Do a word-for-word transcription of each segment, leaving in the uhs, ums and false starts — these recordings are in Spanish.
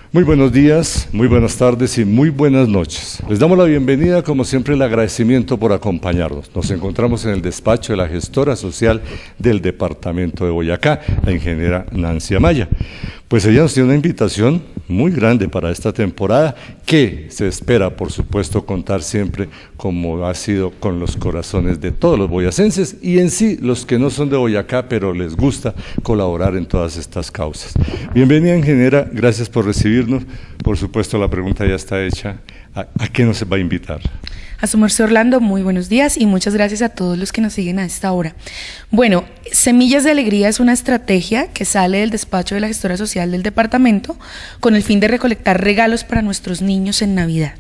Muy buenos días, muy buenas tardes y muy buenas noches. Les damos la bienvenida, como siempre, el agradecimiento por acompañarnos. Nos encontramos en el despacho de la gestora social del departamento de Boyacá, la ingeniera Nancy Amaya. Pues ella nos tiene una invitación muy grande para esta temporada, que se espera, por supuesto, contar siempre, como ha sido, con los corazones de todos los boyacenses y en sí los que no son de Boyacá, pero les gusta colaborar en todas estas causas. Bienvenida, ingeniera, gracias por recibirnos. Por supuesto, la pregunta ya está hecha. ¿A, a qué nos va a invitar? A su merced, Orlando, muy buenos días y muchas gracias a todos los que nos siguen a esta hora. Bueno, Semillas de Alegría es una estrategia que sale del despacho de la gestora social del departamento con el fin de recolectar regalos para nuestros niños en Navidad.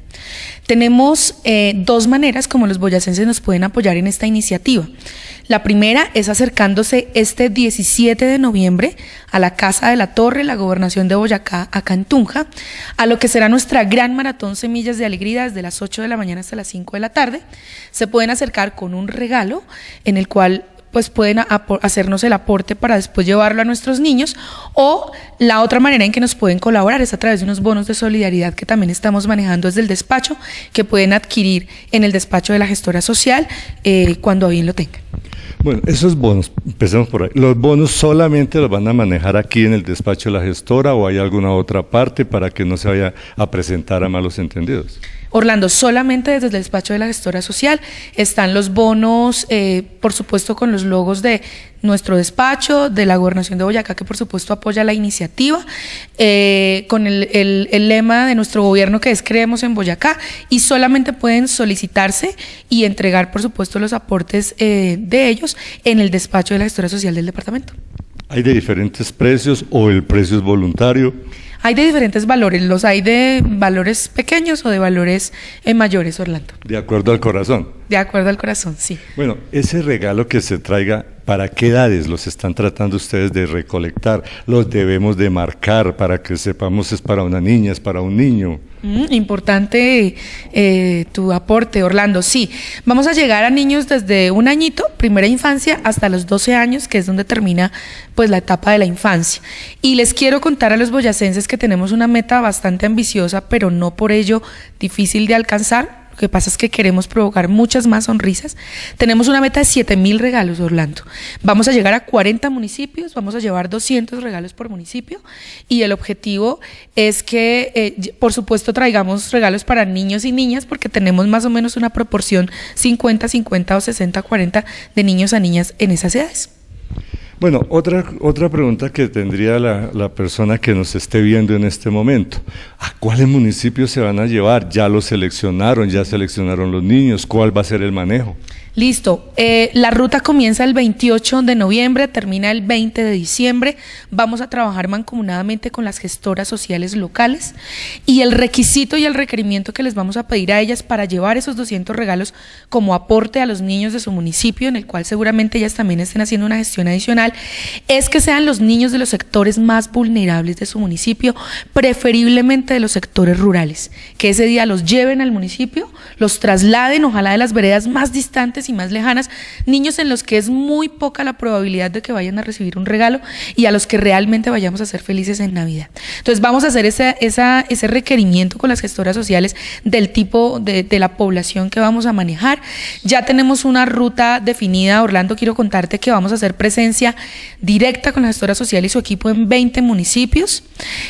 Tenemos eh, dos maneras como los boyacenses nos pueden apoyar en esta iniciativa. La primera es acercándose este diecisiete de noviembre a la Casa de la Torre, la Gobernación de Boyacá, acá en Tunja, a lo que será nuestra gran maratón Semillas de Alegría desde las ocho de la mañana hasta las cinco de la tarde. Se pueden acercar con un regalo en el cual pues pueden hacernos el aporte para después llevarlo a nuestros niños, o la otra manera en que nos pueden colaborar es a través de unos bonos de solidaridad que también estamos manejando desde el despacho, que pueden adquirir en el despacho de la gestora social eh, cuando bien lo tengan. Bueno, esos bonos, empecemos por ahí. ¿Los bonos solamente los van a manejar aquí en el despacho de la gestora o hay alguna otra parte para que no se vaya a presentar a malos entendidos? Orlando, solamente desde el despacho de la gestora social están los bonos, eh, por supuesto con los logos de nuestro despacho, de la Gobernación de Boyacá, que por supuesto apoya la iniciativa, eh, con el, el, el lema de nuestro gobierno que es Creemos en Boyacá, y solamente pueden solicitarse y entregar por supuesto los aportes eh, de ellos en el despacho de la gestora social del departamento. ¿Hay de diferentes precios o el precio es voluntario? Hay de diferentes valores, los hay de valores pequeños o de valores eh, mayores, Orlando. De acuerdo al corazón. De acuerdo al corazón, sí. Bueno, ese regalo que se traiga, ¿para qué edades los están tratando ustedes de recolectar? ¿Los debemos de marcar para que sepamos es para una niña, es para un niño? Mm, importante eh, tu aporte, Orlando. Sí, vamos a llegar a niños desde un añito, primera infancia, hasta los doce años, que es donde termina pues la etapa de la infancia. Y les quiero contar a los boyacenses que tenemos una meta bastante ambiciosa, pero no por ello difícil de alcanzar. Lo que pasa es que queremos provocar muchas más sonrisas. Tenemos una meta de siete mil regalos, Orlando. Vamos a llegar a cuarenta municipios, vamos a llevar doscientos regalos por municipio, y el objetivo es que, eh, por supuesto, traigamos regalos para niños y niñas, porque tenemos más o menos una proporción cincuenta cincuenta o sesenta cuarenta de niños a niñas en esas edades. Bueno, otra, otra pregunta que tendría la, la persona que nos esté viendo en este momento. ¿A cuáles municipios se van a llevar? ¿Ya los seleccionaron? ¿Ya seleccionaron los niños? ¿Cuál va a ser el manejo? Listo, eh, la ruta comienza el veintiocho de noviembre, termina el veinte de diciembre, vamos a trabajar mancomunadamente con las gestoras sociales locales, y el requisito y el requerimiento que les vamos a pedir a ellas para llevar esos doscientos regalos como aporte a los niños de su municipio, en el cual seguramente ellas también estén haciendo una gestión adicional, es que sean los niños de los sectores más vulnerables de su municipio, preferiblemente de los sectores rurales, que ese día los lleven al municipio, los trasladen, ojalá de las veredas más distantes y más lejanas, niños en los que es muy poca la probabilidad de que vayan a recibir un regalo y a los que realmente vayamos a ser felices en Navidad. Entonces vamos a hacer ese, esa, ese requerimiento con las gestoras sociales del tipo de, de la población que vamos a manejar. Ya tenemos una ruta definida, Orlando. Quiero contarte que vamos a hacer presencia directa con la gestora social y su equipo en veinte municipios,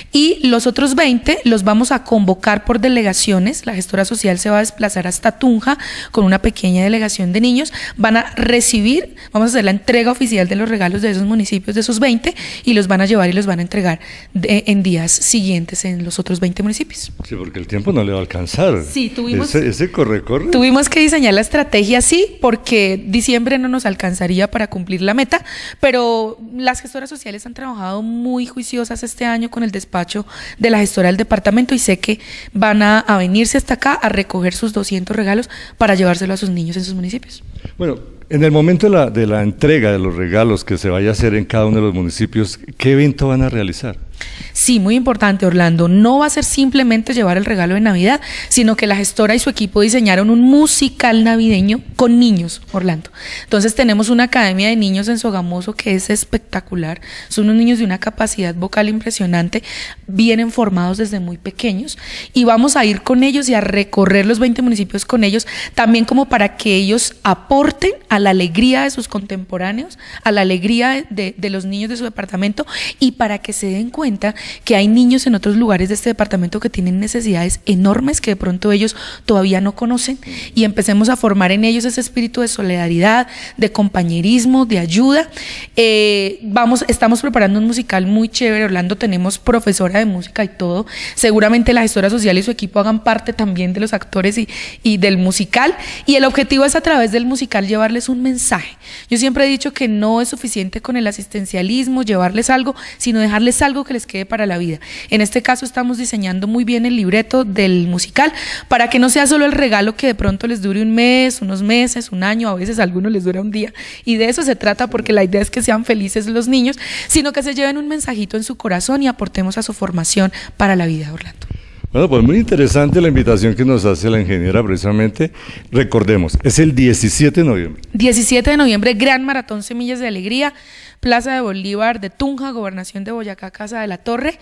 y los otros veinte los vamos a convocar por delegaciones. La gestora social se va a desplazar hasta Tunja con una pequeña delegación de niños, van a recibir, vamos a hacer la entrega oficial de los regalos de esos municipios, de esos veinte, y los van a llevar y los van a entregar de, en días siguientes en los otros veinte municipios. Sí, porque el tiempo no le va a alcanzar. Sí, tuvimos, ese, ese corre, corre. Tuvimos que diseñar la estrategia así, porque diciembre no nos alcanzaría para cumplir la meta, pero las gestoras sociales han trabajado muy juiciosas este año con el despacho de la gestora del departamento, y sé que van a, a venirse hasta acá a recoger sus doscientos regalos para llevárselo a sus niños en sus municipios. Bueno, en el momento de la, de la entrega de los regalos que se vaya a hacer en cada uno de los municipios, ¿qué evento van a realizar? Sí, muy importante, Orlando. No va a ser simplemente llevar el regalo de Navidad, sino que la gestora y su equipo diseñaron un musical navideño con niños, Orlando. Entonces tenemos una academia de niños en Sogamoso que es espectacular. Son unos niños de una capacidad vocal impresionante, vienen formados desde muy pequeños y vamos a ir con ellos y a recorrer los veinte municipios con ellos, también como para que ellos aporten a la alegría de sus contemporáneos, a la alegría de, de los niños de su departamento y para que se den cuenta que hay niños en otros lugares de este departamento que tienen necesidades enormes que de pronto ellos todavía no conocen y empecemos a formar en ellos ese espíritu de solidaridad, de compañerismo, de ayuda. Eh, vamos, estamos preparando un musical muy chévere, Orlando, tenemos profesora de música y todo, seguramente la gestora social y su equipo hagan parte también de los actores y, y del musical, y el objetivo es a través del musical llevarles un mensaje. Yo siempre he dicho que no es suficiente con el asistencialismo, llevarles algo, sino dejarles algo que les quede para la vida. En este caso estamos diseñando muy bien el libreto del musical para que no sea solo el regalo que de pronto les dure un mes, unos meses, un año, a veces a algunos les dura un día, y de eso se trata porque la idea es que sean felices los niños, sino que se lleven un mensajito en su corazón y aportemos a su formación para la vida, Orlando. Bueno, pues muy interesante la invitación que nos hace la ingeniera precisamente. Recordemos, es el diecisiete de noviembre. diecisiete de noviembre, Gran Maratón Semillas de Alegría, Plaza de Bolívar de Tunja, Gobernación de Boyacá, Casa de la Torre.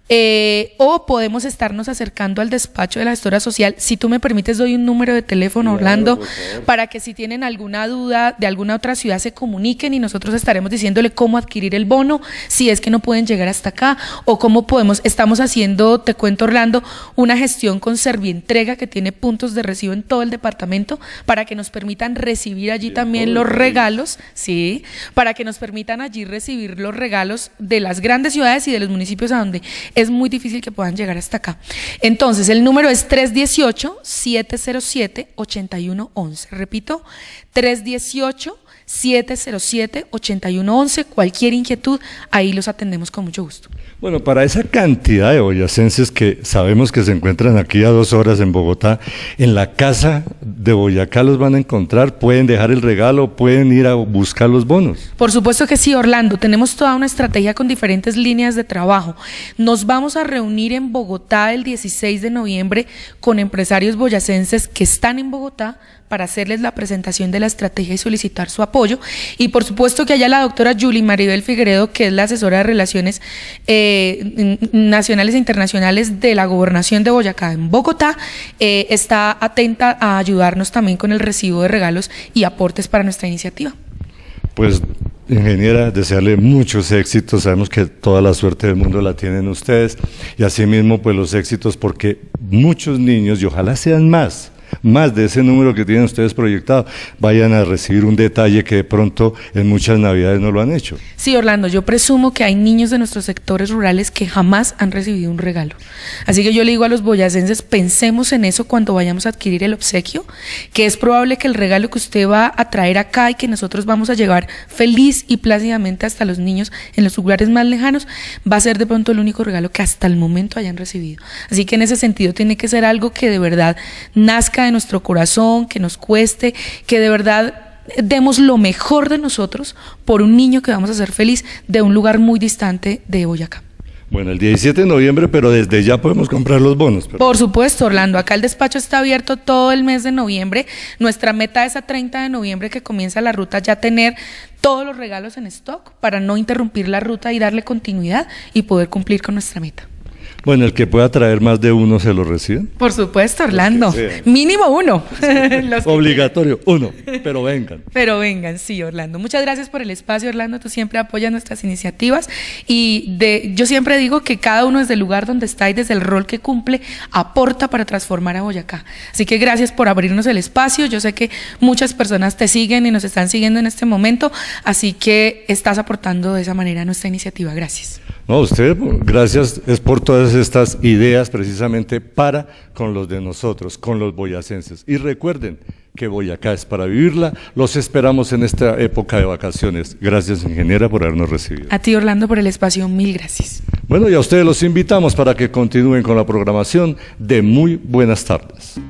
Eh, o podemos estarnos acercando al despacho de la gestora social. Si tú me permites, doy un número de teléfono, Orlando, claro, para que si tienen alguna duda de alguna otra ciudad se comuniquen y nosotros estaremos diciéndole cómo adquirir el bono, si es que no pueden llegar hasta acá, o cómo podemos, estamos haciendo, te cuento, Orlando, una gestión con Servientrega que tiene puntos de recibo en todo el departamento para que nos permitan recibir allí sí, también los regalos, sí, para que nos permitan allí recibir los regalos de las grandes ciudades y de los municipios a donde es muy difícil que puedan llegar hasta acá. Entonces, el número es tres uno ocho, siete cero siete, ocho uno uno uno. Repito, tres uno ocho, siete cero siete, ocho uno uno uno. Cualquier inquietud, ahí los atendemos con mucho gusto. Bueno, para esa cantidad de boyacenses que sabemos que se encuentran aquí a dos horas en Bogotá, en la casa de Boyacá los van a encontrar, pueden dejar el regalo, pueden ir a buscar los bonos. Por supuesto que sí, Orlando, tenemos toda una estrategia con diferentes líneas de trabajo. Nos vamos a reunir en Bogotá el dieciséis de noviembre con empresarios boyacenses que están en Bogotá para hacerles la presentación de la estrategia y solicitar su apoyo. Y por supuesto que allá la doctora Julie Maribel Figueredo, que es la asesora de Relaciones eh, Nacionales e Internacionales de la Gobernación de Boyacá en Bogotá, eh, está atenta a ayudarnos también con el recibo de regalos y aportes para nuestra iniciativa. Pues, ingeniera, desearle muchos éxitos, sabemos que toda la suerte del mundo la tienen ustedes, y asimismo pues los éxitos porque muchos niños, y ojalá sean más, más de ese número que tienen ustedes proyectado, vayan a recibir un detalle que de pronto en muchas navidades no lo han hecho. Sí, Orlando, yo presumo que hay niños de nuestros sectores rurales que jamás han recibido un regalo. Así que yo le digo a los boyacenses, pensemos en eso cuando vayamos a adquirir el obsequio, que es probable que el regalo que usted va a traer acá y que nosotros vamos a llevar feliz y plácidamente hasta los niños en los lugares más lejanos, va a ser de pronto el único regalo que hasta el momento hayan recibido. Así que en ese sentido tiene que ser algo que de verdad nazca de nuestro corazón, que nos cueste, que de verdad demos lo mejor de nosotros por un niño que vamos a hacer feliz de un lugar muy distante de Boyacá. Bueno, el diecisiete de noviembre, pero desde ya podemos comprar los bonos. Pero... Por supuesto, Orlando, acá el despacho está abierto todo el mes de noviembre. Nuestra meta es a treinta de noviembre que comienza la ruta ya tener todos los regalos en stock para no interrumpir la ruta y darle continuidad y poder cumplir con nuestra meta. Bueno, el que pueda traer más de uno se lo reciben. Por supuesto, Orlando. Mínimo uno. Los Obligatorio, uno, pero vengan. Pero vengan, sí, Orlando. Muchas gracias por el espacio, Orlando. Tú siempre apoyas nuestras iniciativas y de, yo siempre digo que cada uno desde el lugar donde está y desde el rol que cumple aporta para transformar a Boyacá. Así que gracias por abrirnos el espacio. Yo sé que muchas personas te siguen y nos están siguiendo en este momento, así que estás aportando de esa manera a nuestra iniciativa. Gracias. No, usted, gracias, es por todas estas ideas precisamente para con los de nosotros, con los boyacenses. Y recuerden que Boyacá es para vivirla, los esperamos en esta época de vacaciones. Gracias, ingeniera, por habernos recibido. A ti, Orlando, por el espacio, mil gracias. Bueno, y a ustedes los invitamos para que continúen con la programación de Muy Buenas Tardes.